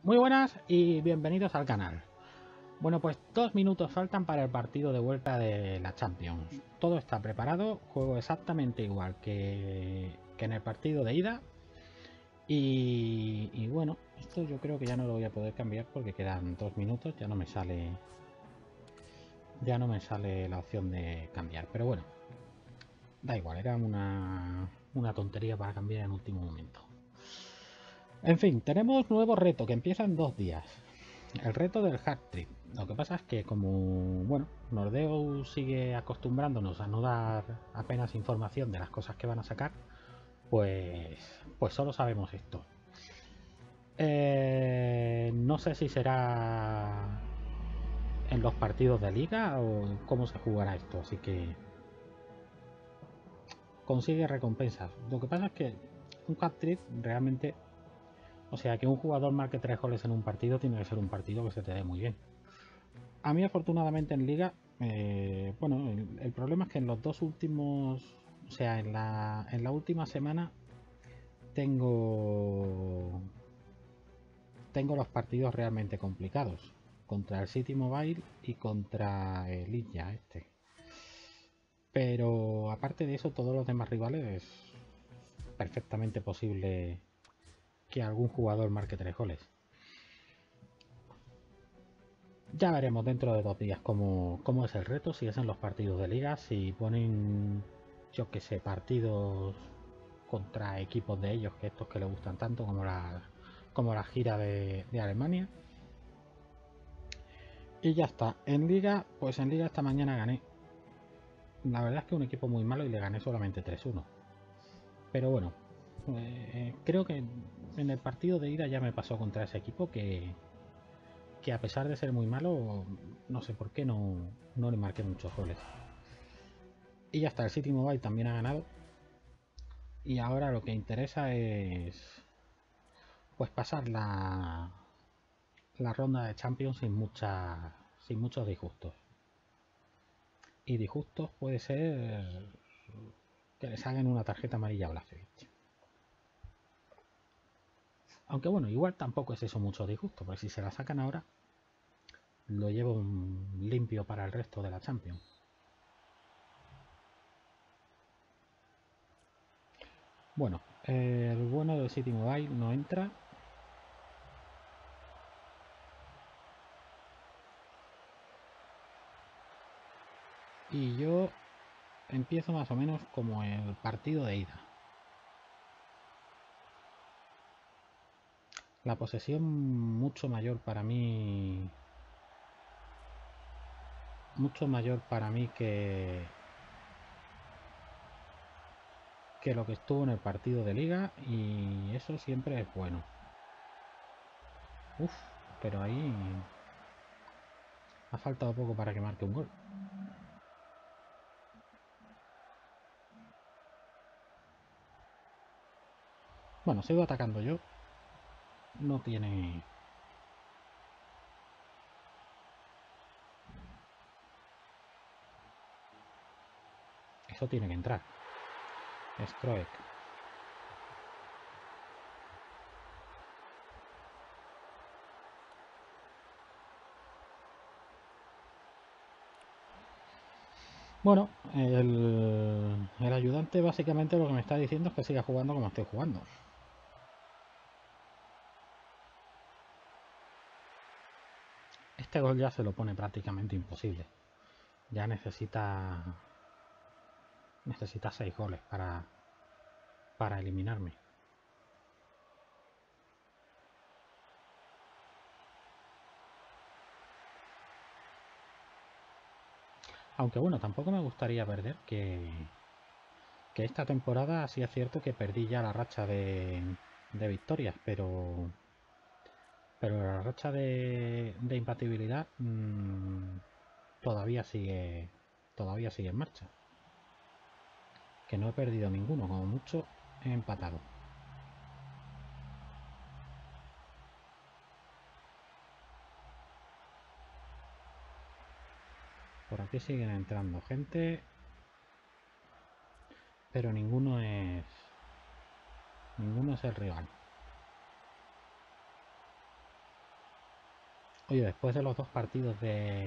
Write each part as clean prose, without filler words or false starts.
Muy buenas y bienvenidos al canal. Bueno, pues 2 minutos faltan para el partido de vuelta de la Champions. Todo está preparado, juego exactamente igual que en el partido de ida. Y bueno, esto yo creo que ya no lo voy a poder cambiar porque quedan 2 minutos, ya no me sale la opción de cambiar. Pero bueno, da igual, era una tontería para cambiar en último momento. En fin, tenemos nuevo reto que empieza en 2 días. El reto del hat-trick. Lo que pasa es que como, bueno, Nordeus sigue acostumbrándonos a no dar apenas información de las cosas que van a sacar, pues solo sabemos esto. No sé si será en los partidos de liga o cómo se jugará esto, así que consigue recompensas. Lo que pasa es que un hat-trick realmente, o sea, que un jugador marque 3 goles en un partido tiene que ser un partido que se te dé muy bien. A mí afortunadamente en liga, bueno, el problema es que en los dos últimos, o sea, en la última semana tengo, tengo los partidos realmente complicados. Contra el City Mobile y contra el India este. Pero aparte de eso, todos los demás rivales es perfectamente posible que algún jugador marque 3 goles. Ya veremos dentro de 2 días cómo es el reto, si es en los partidos de liga, si ponen, yo que sé, partidos contra equipos de ellos, que estos que les gustan tanto, como la gira de Alemania. Y ya está. En liga, pues en liga esta mañana gané. La verdad es que un equipo muy malo y le gané solamente 3-1. Pero bueno, creo que en el partido de ida ya me pasó contra ese equipo que a pesar de ser muy malo, no sé por qué no le marqué muchos goles. Y ya está, el City Mobile también ha ganado. Y ahora lo que interesa es pues pasar la ronda de Champions sin muchos disgustos. Y disgustos puede ser que le salgan una tarjeta amarilla a Blažević. Aunque bueno, igual tampoco es eso mucho disgusto, porque si se la sacan ahora, lo llevo limpio para el resto de la Champions. Bueno, el bueno del City Mobile no entra. Y yo empiezo más o menos como el partido de ida. La posesión mucho mayor para mí que lo que estuvo en el partido de liga, y eso siempre es bueno. Uf, pero ahí ha faltado poco para que marque un gol. Bueno, sigo atacando yo. No tiene... Eso tiene que entrar. Stroek. Bueno, el ayudante básicamente lo que me está diciendo es que siga jugando como estoy jugando. Este gol ya se lo pone prácticamente imposible. Ya necesita 6 goles para eliminarme. Aunque bueno, tampoco me gustaría perder que esta temporada sí es cierto que perdí ya la racha de victorias, pero la racha de impatibilidad todavía sigue en marcha. Que no he perdido ninguno, como mucho he empatado. Por aquí siguen entrando gente, pero ninguno es el rival. Oye, después de los dos partidos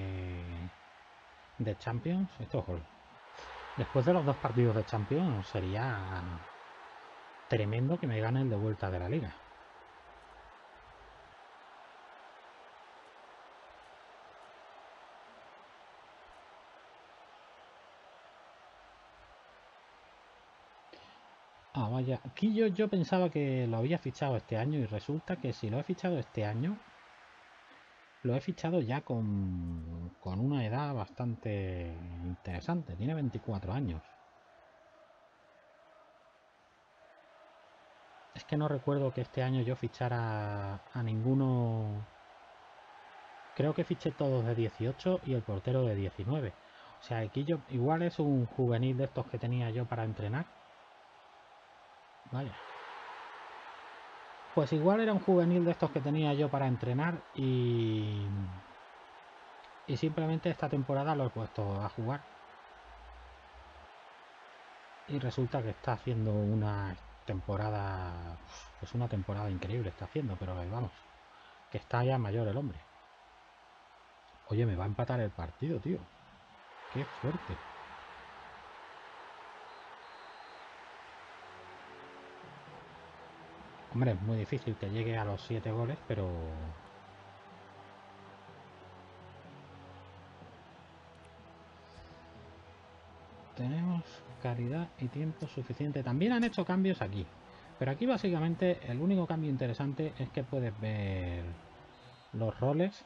de Champions, esto es gol. Después de los dos partidos de Champions sería tremendo que me ganen de vuelta de la liga. Ah, vaya. Aquí yo pensaba que lo había fichado este año y resulta que si lo he fichado este año, lo he fichado ya con una edad bastante interesante. Tiene 24 años. Es que no recuerdo que este año yo fichara a ninguno. Creo que fiché todos de 18 y el portero de 19. O sea, aquí yo igual es un juvenil de estos que tenía yo para entrenar. Vaya. Pues igual era un juvenil de estos que tenía yo para entrenar y simplemente esta temporada lo he puesto a jugar. Y resulta que está haciendo una temporada, pues una temporada increíble está haciendo, pero vamos, que está ya mayor el hombre. Oye, me va a empatar el partido, tío. Qué fuerte. Hombre, es muy difícil que llegue a los 7 goles, pero tenemos calidad y tiempo suficiente. También han hecho cambios aquí. Pero aquí básicamente el único cambio interesante es que puedes ver los roles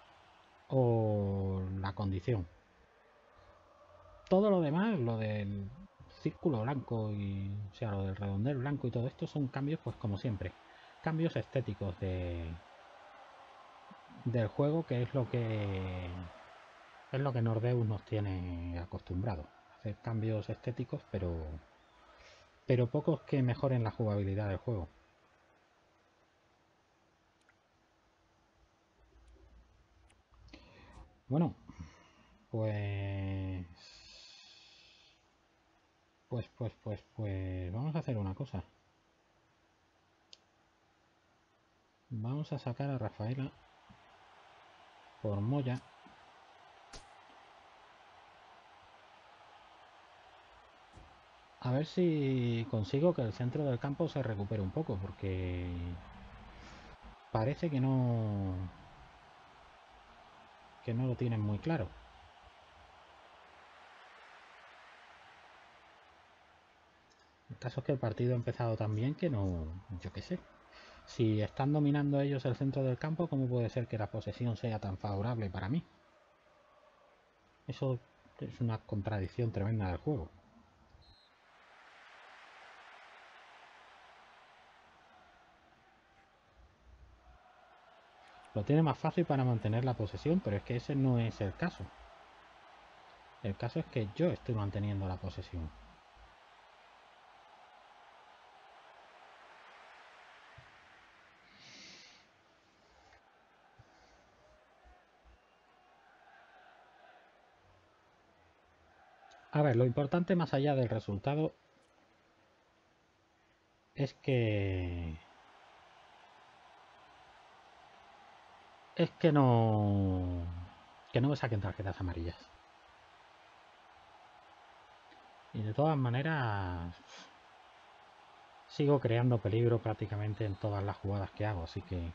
o la condición. Todo lo demás, lo del círculo blanco y o sea, lo del redondel blanco y todo esto son cambios, pues como siempre, cambios estéticos del juego, que es lo que Nordeus nos tiene acostumbrados. Hacer cambios estéticos, pero pocos que mejoren la jugabilidad del juego. Bueno, pues pues vamos a hacer una cosa. Vamos a sacar a Rafaela por Moya. A ver si consigo que el centro del campo se recupere un poco, porque parece que no lo tienen muy claro. El caso es que el partido ha empezado tan bien que no, yo qué sé. Si están dominando ellos el centro del campo, ¿cómo puede ser que la posesión sea tan favorable para mí? Eso es una contradicción tremenda del juego. Lo tiene más fácil para mantener la posesión, pero es que ese no es el caso. El caso es que yo estoy manteniendo la posesión. A ver, lo importante más allá del resultado es que no me saquen tarjetas amarillas. Y de todas maneras sigo creando peligro prácticamente en todas las jugadas que hago, así que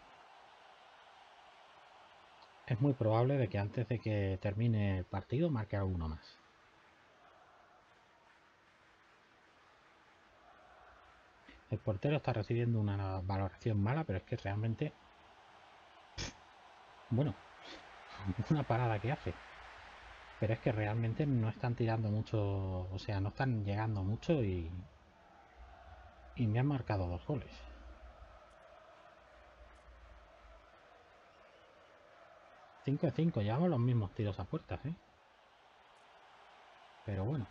es muy probable de que antes de que termine el partido marque alguno más. El portero está recibiendo una valoración mala, pero es que realmente, bueno, una parada que hace. Pero es que realmente no están tirando mucho, o sea, no están llegando mucho y me han marcado 2 goles. 5-5, llevamos los mismos tiros a puertas, ¿eh? Pero bueno.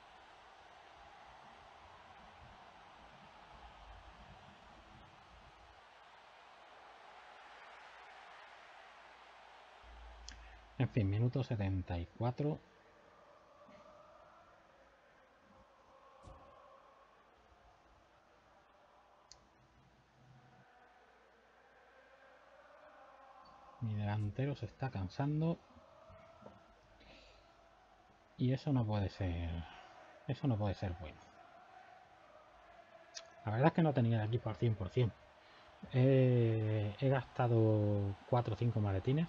En fin, minuto 74. Mi delantero se está cansando. Y eso no puede ser. Eso no puede ser bueno. La verdad es que no tenía el equipo al 100%. He gastado 4 o 5 maletines.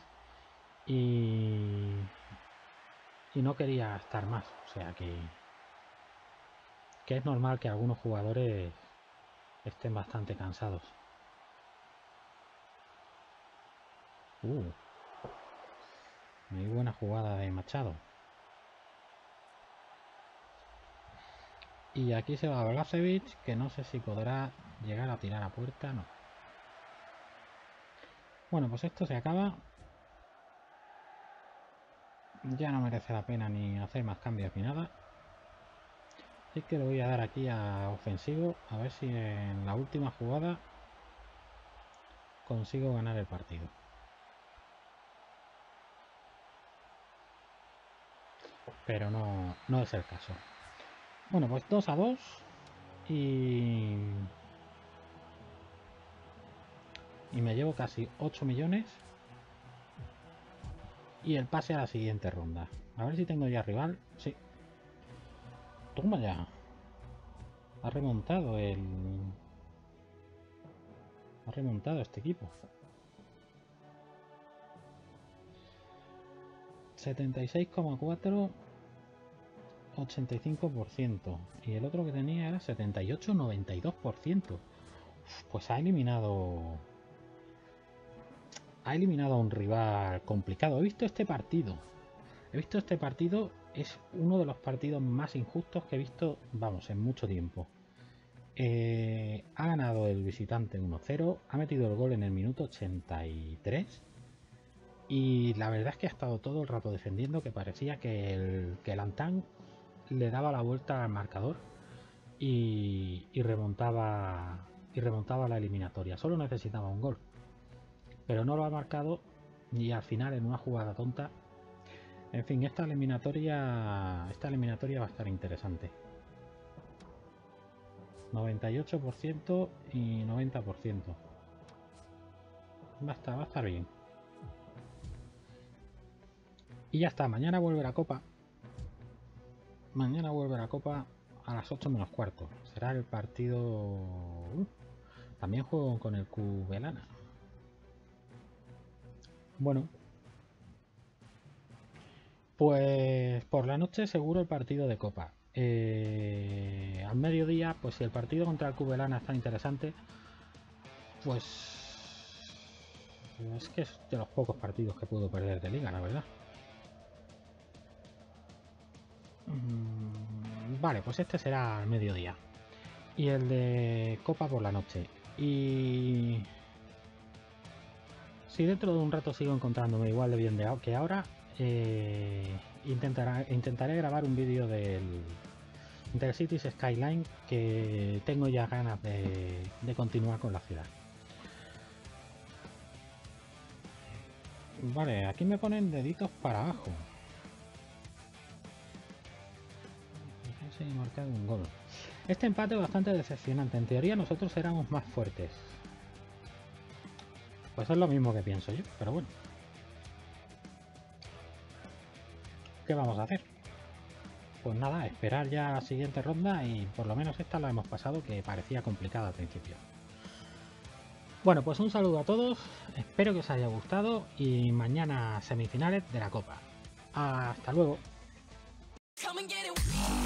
Y no quería gastar más. O sea que es normal que algunos jugadores estén bastante cansados. Muy buena jugada de Machado. Y aquí se va Blažević, que no sé si podrá llegar a tirar a puerta. No. Bueno, pues esto se acaba. Ya no merece la pena ni hacer más cambios ni nada. Así que le voy a dar aquí a ofensivo. A ver si en la última jugada consigo ganar el partido. Pero no es el caso. Bueno, pues 2-2. Y me llevo casi 8 millones. Y el pase a la siguiente ronda. A ver si tengo ya rival. Sí. Toma ya. Ha remontado este equipo. 76,4, 85%. Y el otro que tenía era 78, 92%. Pues ha eliminado a un rival complicado. He visto este partido. Es uno de los partidos más injustos que he visto, vamos, en mucho tiempo. Ha ganado el visitante 1-0, ha metido el gol en el minuto 83 y la verdad es que ha estado todo el rato defendiendo, que parecía que el Antán le daba la vuelta al marcador y remontaba la eliminatoria. Solo necesitaba un gol, pero no lo ha marcado y al final en una jugada tonta. En fin, esta eliminatoria va a estar interesante. 98% y 90%. Va a estar bien. Y ya está, mañana vuelve la Copa. Mañana vuelve la Copa a las 8 menos cuarto. Será el partido... también juego con el Cubelana. Bueno. Pues por la noche seguro el partido de Copa. Al mediodía, pues si el partido contra el Cubelana está interesante, pues es que es de los pocos partidos que puedo perder de liga, la verdad. Vale, pues este será al mediodía. Y el de Copa por la noche. Y si dentro de un rato sigo encontrándome igual de bien que ahora, intentaré grabar un vídeo del Cities Skyline, que tengo ya ganas de continuar con la ciudad. Vale, aquí me ponen deditos para abajo. Marcado un gol. Este empate es bastante decepcionante. En teoría nosotros éramos más fuertes. Pues es lo mismo que pienso yo, pero bueno. ¿Qué vamos a hacer? Pues nada, esperar ya la siguiente ronda y por lo menos esta la hemos pasado, que parecía complicada al principio. Bueno, pues un saludo a todos, espero que os haya gustado y mañana semifinales de la Copa. Hasta luego.